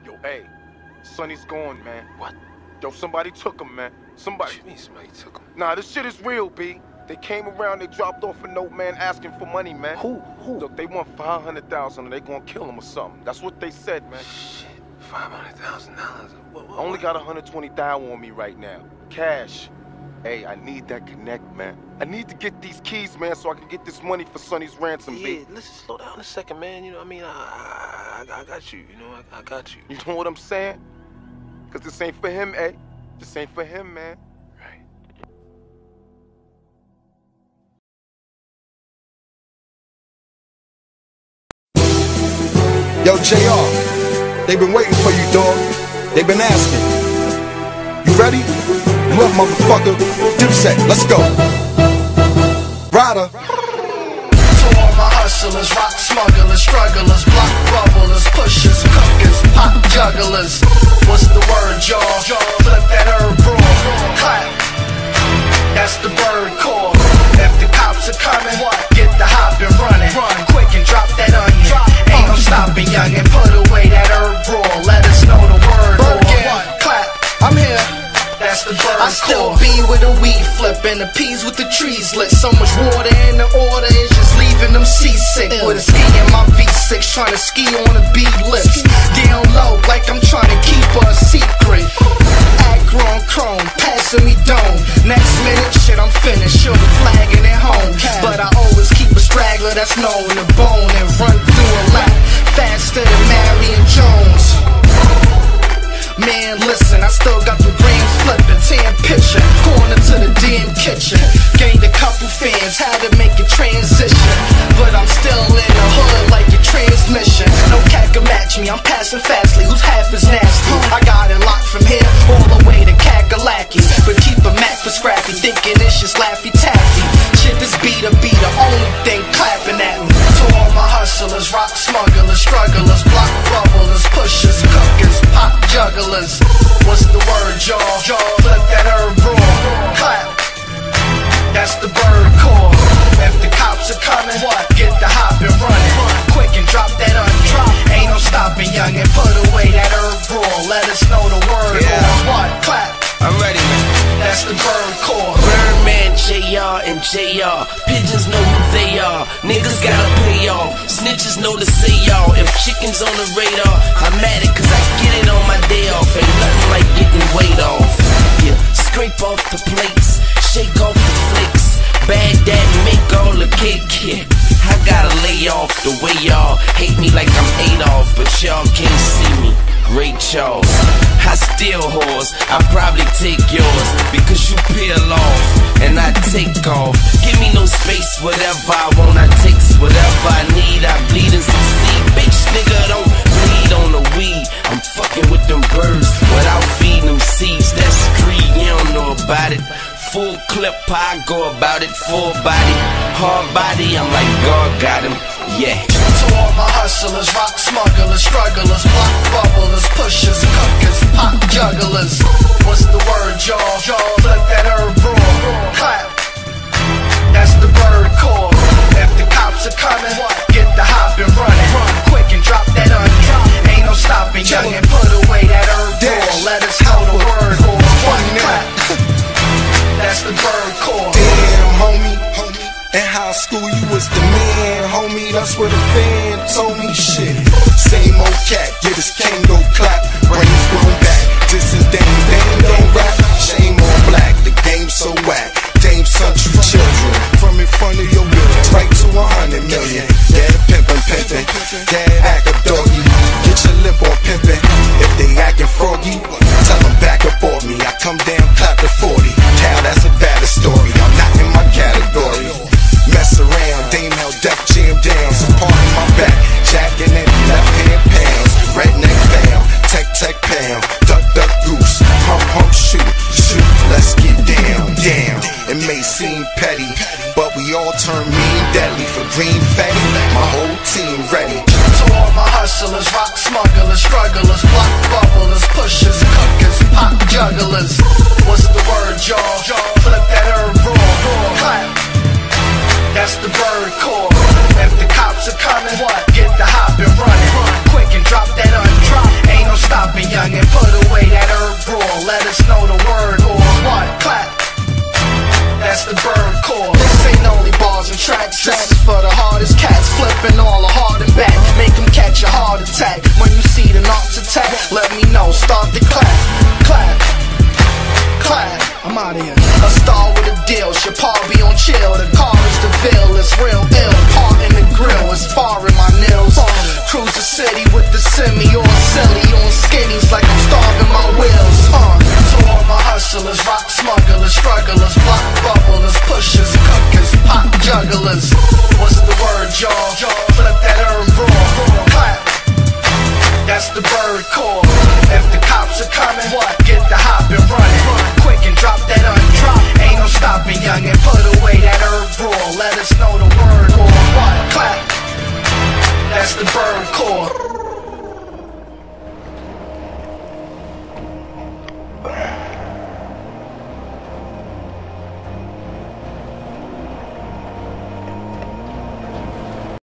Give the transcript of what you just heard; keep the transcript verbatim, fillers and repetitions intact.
Yo, hey, Sonny's gone, man. What? Yo, somebody took him, man. Somebody. What you mean somebody took him? Nah, this shit is real, B. They came around, they dropped off a note, man, asking for money, man. Who? Who? Look, they want five hundred thousand dollars and they gonna kill him or something. That's what they said, man. Shit, five hundred thousand dollars? I only got one hundred twenty thousand dollars on me right now. Cash. Hey, I need that connect, man. I need to get these keys, man, so I can get this money for Sonny's ransom, yeah, B. Yeah, listen, slow down a second, man. You know what I mean? I, I, I got you, you know, I, I got you. You know what I'm saying? Because this ain't for him, eh? This ain't for him, man. Right. Yo, J R, they been waiting for you, dog. They been asking. You ready? Look, motherfucker. Dipset, let's go. Ryder. To all my hustlers, rock smugglers, strugglers, block bubblers, pushers, cookers, pop jugglers. What's the word, y'all? Flip that herb broad. Clap. That's the bird call. If the cops are coming, get the hop and running. Run quick and drop that onion. Ain't no stopping, young, and put away that herb brawl. Let us know the word. Clap. I'm here. That's the bird I still be with a weed flip and the peas with the trees lit. So much water in the order is just leaving them seasick. With a ski in my V six, trying to ski on the beat lips. Down low like I'm trying to keep a secret. Akron chrome, passing me dome. Next minute, shit, I'm finished. Sure the flagging at home. But I always keep a straggler that's known to bone and run through a lap faster than Marion Jones. Man, listen, I still got the rings flipping, tan picture, corner to the damn kitchen. Gained a couple fans, had to make a transition, but I'm still in the hood like a transmission. No cat can match me, I'm passing fastly, who's half as nasty. I got it locked from here all the way to Kakalaki, but keep a Mac for scrappy, thinking it's just Laffy Taffy. Shit, this beater be the only thing clapping at me. To all my hustlers, rock smugglers, strugglers, block bubblers, pushers, cookers, pop jugglers. What's the word, y'all? Flip that herb broad. Clap. That's the bird call. If the cops are coming, get the hop and running. Quick and drop that onion. Ain't no stopping, young, and put away that herb brawl. Let us know the word. Yeah. What? Clap. I'm ready, man. That's the bird call. Birdman, J R and J R. Pigeons know who they are. Niggas gotta pay off. Snitches know to say y'all. If chicken's on the radar, I'm at it cause I get it on my day off. Ain't nothing like getting weight off. Yeah, scrape off the plates, shake off the flakes. Bad dad make all the cake, yeah. I gotta lay off the way y'all hate me like I'm Adolf, but y'all can't see me. Ray Charles, I steal whores, I probably take yours because you peel off and I take off. Give me no space, whatever I want, I takes whatever I need. I bleed and succeed. Bitch, nigga, don't bleed on the weed. I'm fucking with them birds without feeding them seeds. That's greed, you don't know about it. Full clip, I go about it. Full body, hard body, I'm like God got him, yeah. To all my hustlers, rock smugglers, strugglers, block bubblers, pushers, cookers, pop jugglers. What's the word, y'all? Flip that herb broad. Clap. That's the bird call. If the cops are coming, get the hop and running. Run quick and drop that onion. Ain't no stopping, young, and put away that herb brawl. Let us know the word. Clap. That's the bird call. Damn, homie. In high school, you was the man, homie. That's what a fan told me. Shit. Same old cat, get his cane go clap. Brains grown back. This and Dame, Dame don't rap. Shame on black, the game so whack. Dame country children. From in front of your building, right to a hundred million. Dad pimpin', pimpin'. Dad act a doggy. Get your lip on pimpin'. If they actin' froggy, tell them back up off me. I come down, clap the forty. Cal, that's a better story. I'm not in my category. Mess around, Dame held Def Jam down. So part in my back, jacking in left hand pounds. Redneck fam, tech tech pound. Duck duck goose, hump hump shoot, shoot. Let's get down, down. It may seem petty, but we all turn mean deadly for green fatty. My whole team ready. To all my hustlers, rock smugglers, strugglers, block bubblers, pushers, cookers, pop jugglers. What's the word, y'all? Flip that herb broad. Clap. That's the bird call. If the cops are coming, get the hop and running. Quick and drop that onion. Ain't no stop. youngin', put away that herb brawl. Let us know the word or what? Clap. That's the bird core. This ain't only bars and tracks. This is for the hardest cats, flipping all the hard and back. Make them catch a heart attack. When you see the knocks attack, let me know. Start the clap, clap, clap. I'm out of here. A star with a deal. Should Paul be on chill? The car is the Ville. It's real ill. Part in the grill. It's far in my nails. Cruise the city with the semi or silly on skinnies like I'm starving my wheels. Uh, to all my hustlers, rock smugglers, strugglers, block bubblers, pushers, cookers, pop jugglers. What's the word, y'all? Flip that herb brawl. Clap. That's the bird core. If the cops are coming, what? Get the hop and run it. Quick and drop that undrop. Ain't no stopping, youngin'. Put away that herb brawl. Let us know the word or what? Clap. That's the bird core.